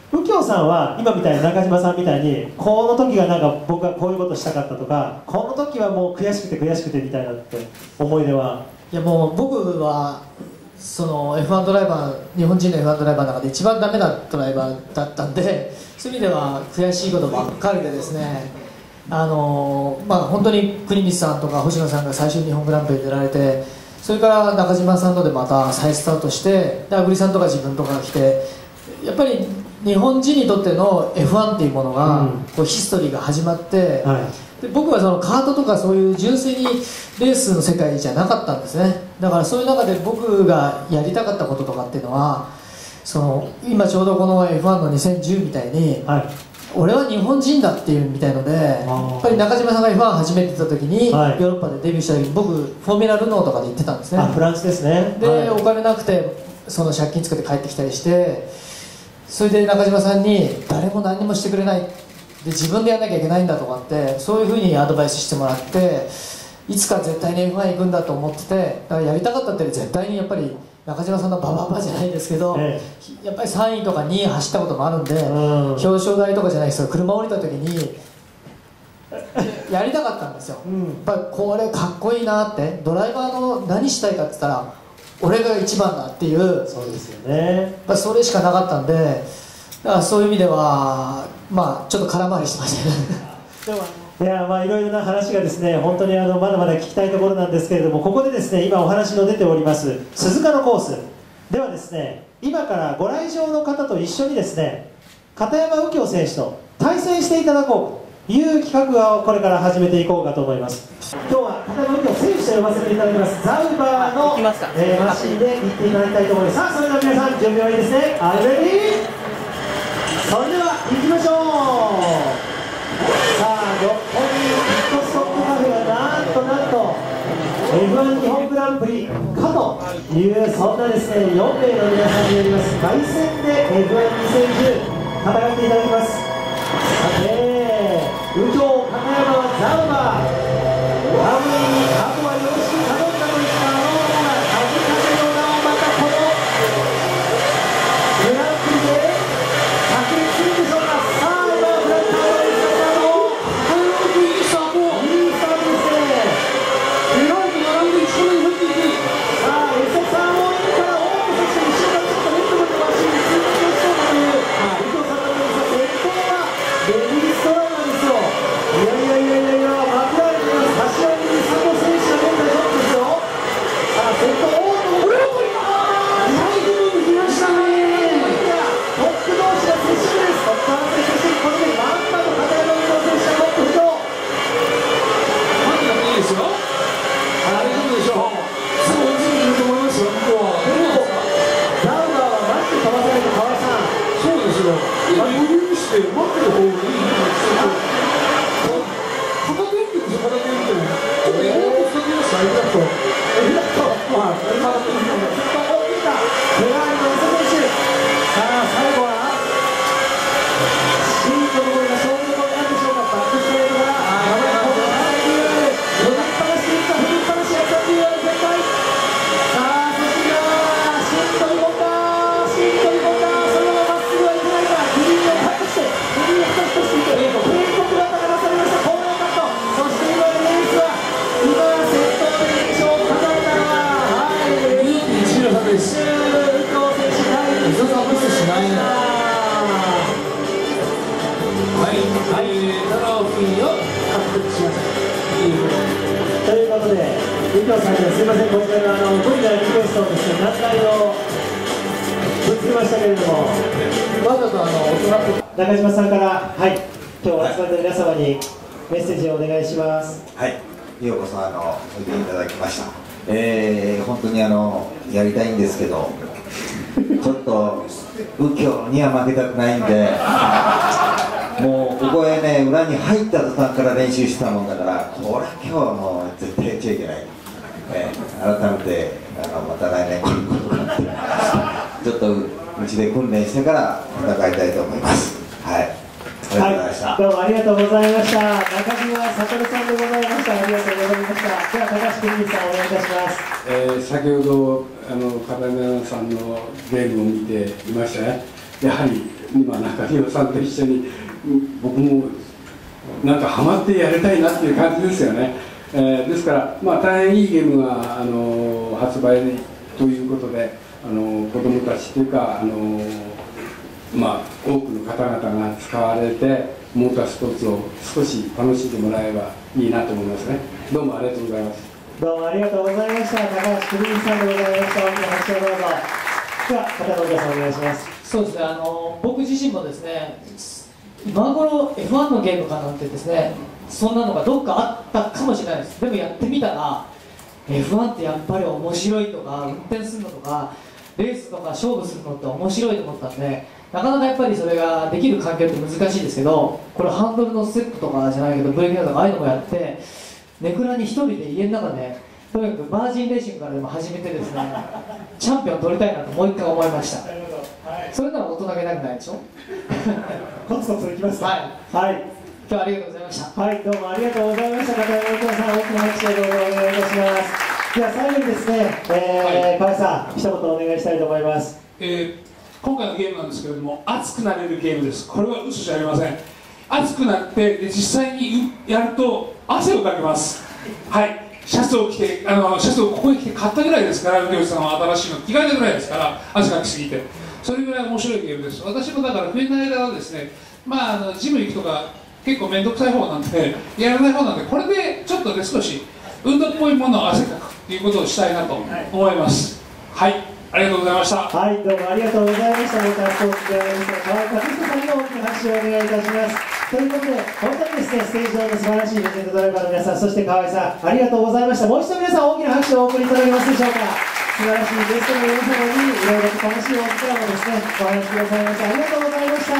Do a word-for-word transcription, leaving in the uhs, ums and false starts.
右京さんは今みたいに中島さんみたいにこの時がなんか僕はこういうことしたかったとか、この時はもう悔しくて悔しくてみたいなって思い出は？ いやもう僕はその エフワン ドライバー、日本人の エフワン ドライバーの中で一番ダメなドライバーだったんで、そういう意味では悔しいことばっかりでですね、あのまあ本当に国光さんとか星野さんが最初に日本グランプリに出られて、それから中島さんのでまた再スタートして、でアグリさんとか自分とかが来て、やっぱり日本人にとっての エフワン っていうものが、うん、こうヒストリーが始まって、はい、で僕はそのカートとかそういう純粋にレースの世界じゃなかったんですね。だからそういう中で僕がやりたかったこととかっていうのは、その今ちょうどこの エフワン のにせんじゅうみたいに、はい、俺は日本人だっていうみたいので、やっぱり中島さんが エフワン 初めて出た時に、はい、ヨーロッパでデビューした時に僕フォーミュラルノーとかで行ってたんですね。 あ、フランスですね。 で、 はい、 お金なくてその借金作って帰ってきたりして、それで中島さんに誰も何もしてくれない、で自分でやらなきゃいけないんだとかって、そういうふうにアドバイスしてもらって、いつか絶対に エフワン 行くんだと思ってて、だからやりたかったって絶対にやっぱり中島さんのバババじゃないですけど、ええ、やっぱりさんいとかにい走ったこともあるんで、うん、表彰台とかじゃないですけど車降りた時にやりたかったんですよ、うん、やっぱりこれかっこいいなって、ドライバーの何したいかって言ったら俺が一番だっていう、 そうですよね、 やっぱそれしかなかったんで、だからそういう意味ではまあちょっと空回りしてましたねいやまあいろいろな話がですね、本当にあのまだまだ聞きたいところなんですけれども、ここでですね今お話の出ております鈴鹿のコースではですね、今からご来場の方と一緒にですね、片山右京選手と対戦していただこうという企画をこれから始めていこうかと思います。今日は片山右京選手と呼ばせていただきますザウバーの、えー、マシンで行っていただきたいと思います。さあそれでは皆さん準備はいいですね。Are you ready？ それでは行きましょう。さあ六本木ピットストップカフェがなんとなんと エフワン 日本グランプリかという、そんなですねよんめいの皆さんによります凱旋で エフワンにせんじゅう 戦っていただきます。さて右京、片山はザウバー、ラムにあとはよろしく頼んだといったあのものが数々の名をまたこのグランプリで確立するんでしょうか。さあ今フラットということで、右京さんにはすみません、こちらのあの無理なリクエストをですね、何回もぶつけましたけれども、わざとあの中島さんから、はい、今日お集まりの皆様にメッセージをお願いします。 はい、ようこそあのおいでいただきました。えー、本当にあのやりたいんですけど、ちょっと右京には負けたくないんで。もうここへね、裏に入った途端から練習してたもんだから、これ今日はもう絶対やっちゃいけない、えー、改めてあのまた来年来ることになってちょっとうちで訓練してから戦いたいと思います。はい、ありがとうございました。 はい、どうもありがとうございました。中島悟さんでございました。ありがとうございました。では高橋健二さんお願いいたします。 えー、先ほどあの片山さんのゲームを見ていましたね。 やはり今中庭さんと一緒に僕もなんかハマってやりたいなっていう感じですよね。えー、ですから、まあ、大変いいゲームが、あのー、発売ということで、あのー、子どもたちというか、あのーまあ、多くの方々が使われてモータースポーツを少し楽しんでもらえばいいなと思いますね。どうもありがとうございます。 どうもありがとうございました。高橋邦美さんでございました。大きな拍手をどうぞ。では片野さんお願いします。 そうですね、あの僕自身もですね、今頃 エフワン のゲームかなんてですね、そんなのがどっかあったかもしれないです。でもやってみたら エフワン ってやっぱり面白いとか、運転するのとかレースとか勝負するのって面白いと思ったんで、なかなかやっぱりそれができる環境って難しいですけど、これハンドルのステップとかじゃないけどブレーキとかああいうのもやって、ネクラに一人で家の中でとにかくバージンレーシングからでも始めてですね、チャンピオン取りたいなともう一回思いました。それなら大人げなくないでしょコツコツいきますか。 はい、 はい、 今日はありがとうございました。 はい、どうもありがとうございました。片山さん、大きな拍手をどうぞお願いいたします。では最後にですね、えー、河合さん一言お願いしたいと思います。 えー、今回のゲームなんですけれども、熱くなれるゲームです。これは嘘じゃありません。熱くなってで実際にやると汗をかけます。はい、シャツを着て、あのシャツをここに着て買ったぐらいですから、運転手さんは新しいの着替えたぐらいですから、汗かきすぎて、それぐらい面白いゲームです。私もだから冬の間はですね、まあ、あのジム行くとか結構面倒くさい方なんでやらない方なんで、これでちょっとね少し運動っぽいものを汗かくということをしたいなと思います。はい、ありがとうございました。 はい、どうもありがとうございました。モータースポーツジャーナリストの河合克彦さんにも大きな拍手をお願いいたします。ということで、本当にですね、ステージ上の素晴らしいレジェンドドライバーの皆さん、そして河合さん、ありがとうございました。もう一度皆さん、大きな拍手をお送りいただけますでしょうか。素晴らしいゲストの皆様に、いろいろと楽しいお力をですね、お話しくださいました。ありがとうございました。